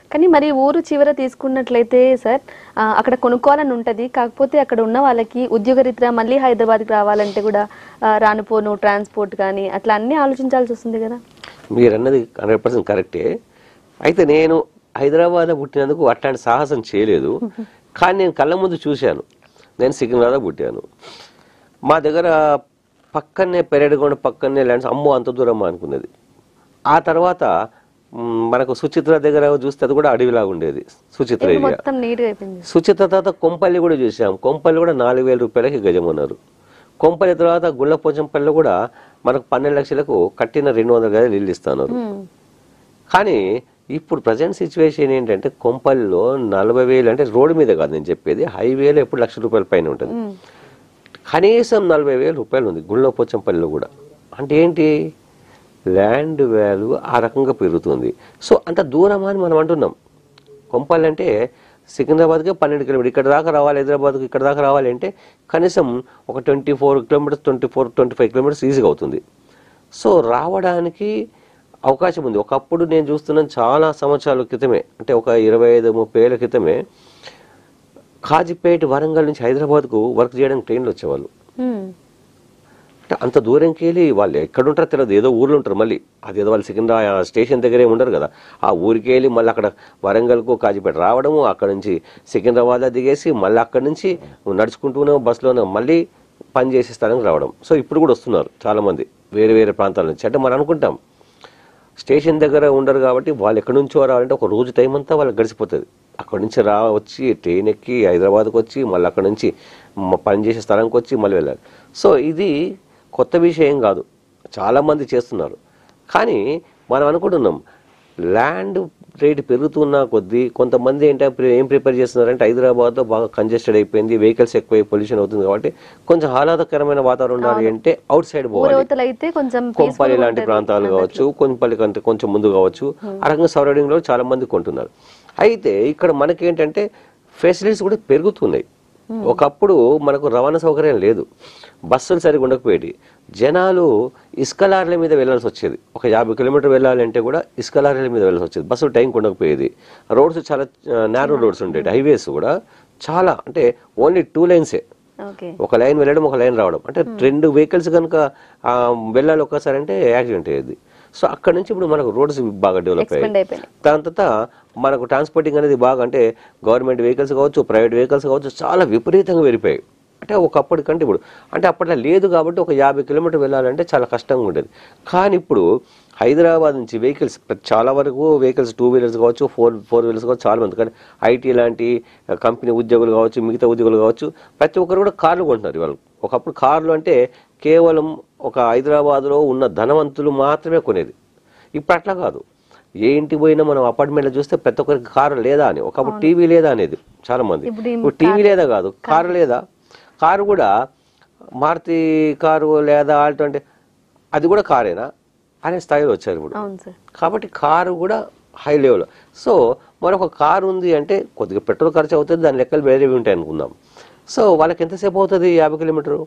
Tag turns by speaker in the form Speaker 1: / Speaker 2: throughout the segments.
Speaker 1: కానీ మరి ఊరు చివర తీసుకున్నట్లయితే సార్ అక్కడ కొనుక్కోవాలని ఉంటది, కాకపోతే అక్కడ ఉన్న వాళ్ళకి ఉద్యోగరీత్యా మళ్ళీ హైదరాబాద్కి రావాలంటే కూడా రానుపోను ట్రాన్స్పోర్ట్ కానీ అట్లా అన్నీ ఆలోచించాల్సి వస్తుంది కదా.
Speaker 2: మీరు అన్నది 100% కరెక్టే. అయితే నేను హైదరాబాద్ పుట్టినందుకు అట్లాంటి సాహసం చేయలేదు, కానీ నేను కళ్ళ ముందు చూశాను. నేను సికింద్రాబాద్ పుట్టాను, మా దగ్గర పక్కనే పెరేడుగొండ పక్కనే ల్యాండ్స్, అమ్మో అంత దూరమ్మా అనుకున్నది. ఆ తర్వాత మనకు సుచిత్ర దగ్గర చూస్తే అది కూడా అడవిలాగా ఉండేది, సుచిత్ర ఏరియా. సుచిత్ర తర్వాత కొంపల్లి కూడా చూసాం, కొంపల్లి కూడా 4,000 రూపాయలకి గజం ఉన్నారు. కొంపల్లి తర్వాత గుళ్ళపోచంపల్లి కూడా మనకు 12 లక్షలకు కట్టిన 200 గజాలు ఇల్లు ఇస్తున్నారు. కానీ ఇప్పుడు ప్రజెంట్ సిచ్యువేషన్ ఏంటంటే కొంపల్లిలో 40,000 అంటే రోడ్డు మీద కాదు నేను చెప్పేది, హైవేలో ఎప్పుడు ₹1,00,000 పైన ఉంటుంది. కనీసం 40,000 రూపాయలు ఉంది గుళ్ళపోచంపల్లిలో కూడా. అంటే ఏంటి, ల్యాండ్ వాల్యూ ఆ రకంగా పెరుగుతుంది. సో అంత దూరం అని మనం అంటున్నాం. కొంపల్లి అంటే సికింద్రాబాద్కే 12 కిలోమీటర్లు, ఇక్కడ దాకా రావాలి, హైదరాబాద్కి ఇక్కడ దాకా రావాలి అంటే కనీసం ఒక 24 కిలోమీటర్స్ 25 కిలోమీటర్స్ ఈజీగా అవుతుంది. సో రావడానికి అవకాశం ఉంది. ఒకప్పుడు నేను చూస్తున్నాను చాలా సంవత్సరాల క్రితమే, అంటే ఒక 25-30 ఏళ్ళ క్రితమే కాజీపేట వరంగల్ నుంచి హైదరాబాద్కు వర్క్ చేయడానికి ట్రైన్లు వచ్చేవాళ్ళు. అంటే అంత దూరంకి వెళ్ళి వాళ్ళు ఎక్కడుంటారో తెలియదు, ఏదో ఊర్లో ఉంటారు. మళ్ళీ అదేదో వాళ్ళు సికింద్రాబాద్ స్టేషన్ దగ్గరే ఉండరు కదా, ఆ ఊరికి వెళ్ళి మళ్ళీ అక్కడ వరంగల్కు కాజీపేట రావడము, అక్కడ నుంచి సికింద్రాబాద్లో దిగేసి మళ్ళీ అక్కడి నుంచి నడుచుకుంటూనే బస్సులోనే మళ్ళీ పని చేసే స్థానానికి రావడం. సో ఇప్పుడు కూడా వస్తున్నారు చాలామంది వేరే వేరే ప్రాంతాల నుంచి. అంటే మనం అనుకుంటాం స్టేషన్ దగ్గర ఉండరు కాబట్టి వాళ్ళు ఎక్కడి నుంచో రావాలంటే ఒక రోజు టైం అంతా వాళ్ళకి గడిచిపోతుంది. అక్కడి నుంచి వచ్చి ట్రైన్ ఎక్కి హైదరాబాద్కి వచ్చి మళ్ళీ అక్కడ నుంచి పని చేసే స్థలానికి వచ్చి మళ్ళీ వెళ్ళాలి. సో ఇది కొత్త విషయం కాదు, చాలామంది చేస్తున్నారు. కానీ మనం అనుకుంటున్నాం ల్యాండ్ రేట్ పెరుగుతున్న కొద్దీ కొంతమంది ఏం ప్రిపేర్ చేస్తున్నారంటే హైదరాబాద్లో బాగా కంజెస్టెడ్ అయిపోయింది, వెహికల్స్ ఎక్కువ పొల్యూషన్ అవుతుంది కాబట్టి కొంచెం ఆహ్లాదకరమైన వాతావరణం ఉండాలి అంటే అవుట్ సైడ్ పోవాలి. కొంపల్లి లాంటి ప్రాంతాలు కావచ్చు, కొంపల్లి కంటే కొంచెం ముందు కావచ్చు, ఆ రకంగా సరౌండింగ్ లో చాలా మంది కొంటున్నారు. అయితే ఇక్కడ మనకేంటంటే ఫెసిలిటీస్ కూడా పెరుగుతున్నాయి. ఒకప్పుడు మనకు రవాణా సౌకర్యం లేదు, బస్సులు సరిగా ఉండకపోయేది, జనాలు ఇసుక లారీల మీద వెళ్ళాల్సి వచ్చేది. ఒక 50 కిలోమీటర్ వెళ్ళాలంటే కూడా ఇసుక లారీల మీద వెళ్ళాల్సి వచ్చేది, బస్సులు టైంకి ఉండకపోయేది. రోడ్స్ చాలా నేరో రోడ్స్ ఉండేవి, హైవేస్ కూడా చాలా అంటే ఓన్లీ 2 లైన్సే, ఒక లైన్ వెళ్ళడం ఒక లైన్ రావడం. అంటే 2 వెహికల్స్ కనుక వెళ్ళాలి ఒక్కసారి అంటే యాక్సిడెంట్ అయ్యేది. సో అక్కడ నుంచి ఇప్పుడు మనకు రోడ్స్ బాగా డెవలప్ అయ్యాయి. దాని తర్వాత మనకు ట్రాన్స్పోర్టింగ్ అనేది బాగా, అంటే గవర్నమెంట్ వెహికల్స్ కావచ్చు, ప్రైవేట్ వెహికల్స్ కావచ్చు, చాలా విపరీతంగా పెరిగిపోయాయి. అంటే ఒకప్పటికంటే ఇప్పుడు, అంటే అప్పట్లో లేదు కాబట్టి ఒక 50 కిలోమీటర్ వెళ్ళాలంటే చాలా కష్టంగా ఉండేది. కానీ ఇప్పుడు హైదరాబాద్ నుంచి వెహికల్స్ చాలా వరకు వెహికల్స్ 2 వీలర్స్ కావచ్చు, 4 వీలర్స్ కావచ్చు చాలా మంది. కానీ ఐటీ లాంటి కంపెనీ ఉద్యోగులు కావచ్చు, మిగతా ఉద్యోగులు కావచ్చు, ప్రతి ఒక్కరు కూడా కార్లు కొంటున్నారు వాళ్ళు. ఒకప్పుడు కార్లు అంటే కేవలం ఒక హైదరాబాద్లో ఉన్న ధనవంతులు మాత్రమే కొనేది. ఇప్పుడు అట్లా కాదు, ఏ ఇంటికి పోయినా మనం అపార్ట్మెంట్లో చూస్తే ప్రతి ఒక్కరికి కారు లేదా అని. ఒకప్పుడు టీవీ లేదా అనేది చాలా మంది, ఇప్పుడు టీవీ లేదా కాదు, కారు లేదా. కారు కూడా మారుతి కారు లేదా ఆల్టో అంటే అది కూడా కారేనా అనే స్థాయిలో వచ్చారు ఇప్పుడు. కాబట్టి కారు కూడా హై లెవెల్. సో మరొక కారు ఉంది అంటే కొద్దిగా పెట్రోల్ ఖర్చు అవుతుంది, దాని లెక్కలు వేరేవి ఉంటాయి అనుకుందాం. సో వాళ్ళకి ఎంతసేపు అవుతుంది 50 కిలోమీటరు?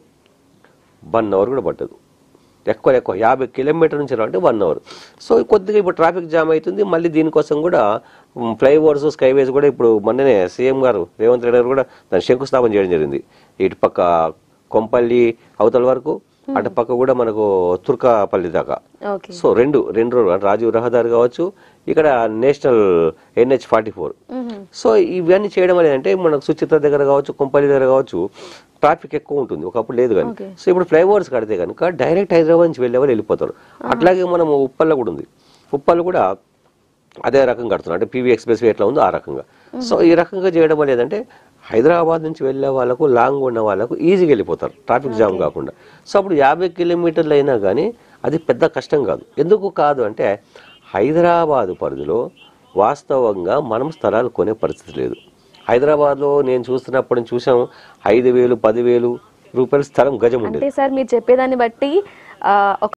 Speaker 2: 1 అవర్ కూడా పట్టదు, ఎక్కువ 50 కిలోమీటర్ నుంచి రావాలంటే 1 అవర్. సో కొద్దిగా ఇప్పుడు ట్రాఫిక్ జామ్ అవుతుంది. మళ్ళీ దీనికోసం కూడా ఫ్లైఓవర్స్, స్కైవేస్ కూడా ఇప్పుడు మొన్ననే సీఎం గారు రేవంత్ రెడ్డి గారు కూడా దాన్ని శంకుస్థాపన చేయడం జరిగింది. ఇటు పక్క కొంపల్లి అవతల వరకు, అటు పక్క కూడా మనకు తుర్కాపల్లి దాకా. సో రెండు రాజీవ్ రహదారి కావచ్చు, ఇక్కడ నేషనల్ NH-44. సో ఇవన్నీ చేయడం వల్ల అంటే మనకు సుచిత్ర దగ్గర కావచ్చు, కొంపల్లి దగ్గర కావచ్చు ట్రాఫిక్ ఎక్కువ ఉంటుంది, ఒకప్పుడు లేదు. కానీ సో ఇప్పుడు ఫ్లైఓవర్స్ కడితే కనుక డైరెక్ట్ హైదరాబాద్ నుంచి వెళ్ళే వాళ్ళు వెళ్ళిపోతారు. అట్లాగే మనం ఉప్పల్లో కూడా ఉంది, ఉప్పల్లో కూడా అదే రకం కడుతున్నారు, అంటే PV ఎక్స్ప్రెస్ వే ఎట్లా ఉందో ఆ రకంగా. సో ఈ రకంగా చేయడం వల్ల ఏంటంటే హైదరాబాద్ నుంచి వెళ్ళే వాళ్ళకు, లాంగ్ ఉన్న వాళ్ళకు ఈజీగా వెళ్ళిపోతారు ట్రాఫిక్ జామ్ కాకుండా. సో అప్పుడు 50 కిలోమీటర్లు అయినా కానీ అది పెద్ద కష్టం కాదు. ఎందుకు కాదు అంటే హైదరాబాదు పరిధిలో వాస్తవంగా మనం స్థలాలు కొనే పరిస్థితి లేదు. హైదరాబాద్లో నేను చూస్తున్నప్పుడు చూసాం 5,000, 10,000 రూపాయల స్థలం గజం ఉండేది.
Speaker 1: అంటే సార్ మీరు చెప్పేదాన్ని బట్టి